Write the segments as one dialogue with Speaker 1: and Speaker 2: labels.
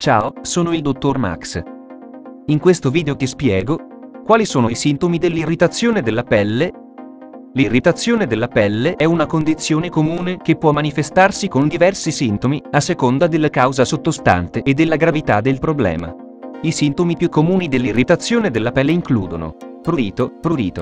Speaker 1: Ciao, sono il dottor Max. In questo video ti spiego quali sono i sintomi dell'irritazione della pelle. L'irritazione della pelle è una condizione comune che può manifestarsi con diversi sintomi, a seconda della causa sottostante e della gravità del problema. I sintomi più comuni dell'irritazione della pelle includono prurito.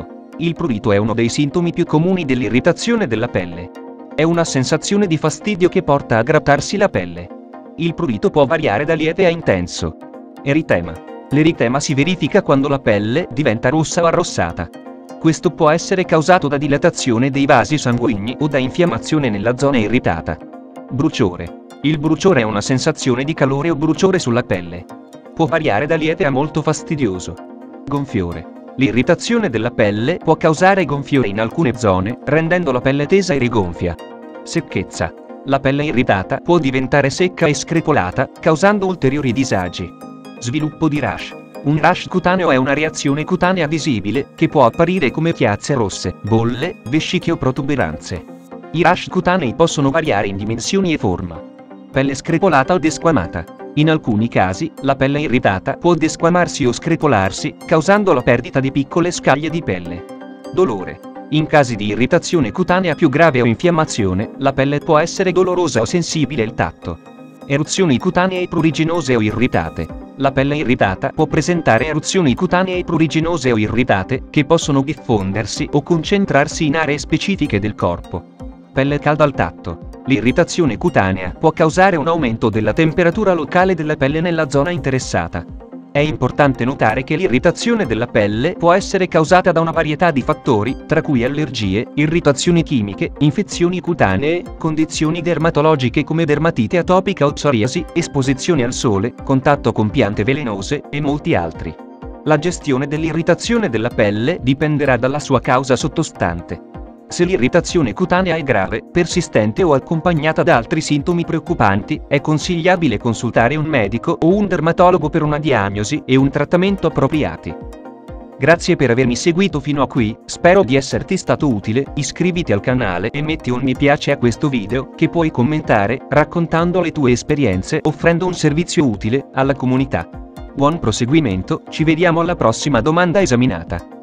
Speaker 1: Il prurito è uno dei sintomi più comuni dell'irritazione della pelle. È una sensazione di fastidio che porta a grattarsi la pelle. Il prurito può variare da lieve a intenso. Eritema. L'eritema si verifica quando la pelle diventa rossa o arrossata. Questo può essere causato da dilatazione dei vasi sanguigni o da infiammazione nella zona irritata. Bruciore. Il bruciore è una sensazione di calore o bruciore sulla pelle. Può variare da lieve a molto fastidioso. Gonfiore. L'irritazione della pelle può causare gonfiore in alcune zone, rendendo la pelle tesa e rigonfia. Secchezza. La pelle irritata può diventare secca e screpolata, causando ulteriori disagi. Sviluppo di rash. Un rash cutaneo è una reazione cutanea visibile, che può apparire come chiazze rosse, bolle, vesciche o protuberanze. I rash cutanei possono variare in dimensioni e forma. Pelle screpolata o desquamata. In alcuni casi, la pelle irritata può desquamarsi o screpolarsi, causando la perdita di piccole scaglie di pelle. Dolore. In casi di irritazione cutanea più grave o infiammazione, la pelle può essere dolorosa o sensibile al tatto. Eruzioni cutanee pruriginose o irritate. La pelle irritata può presentare eruzioni cutanee pruriginose o irritate, che possono diffondersi o concentrarsi in aree specifiche del corpo. Pelle calda al tatto. L'irritazione cutanea può causare un aumento della temperatura locale della pelle nella zona interessata. È importante notare che l'irritazione della pelle può essere causata da una varietà di fattori, tra cui allergie, irritazioni chimiche, infezioni cutanee, condizioni dermatologiche come dermatite atopica o psoriasi, esposizione al sole, contatto con piante velenose, e molti altri. La gestione dell'irritazione della pelle dipenderà dalla sua causa sottostante. Se l'irritazione cutanea è grave, persistente o accompagnata da altri sintomi preoccupanti, è consigliabile consultare un medico o un dermatologo per una diagnosi e un trattamento appropriati. Grazie per avermi seguito fino a qui, spero di esserti stato utile. Iscriviti al canale e metti un mi piace a questo video, che puoi commentare, raccontando le tue esperienze, offrendo un servizio utile alla comunità. Buon proseguimento, ci vediamo alla prossima domanda esaminata.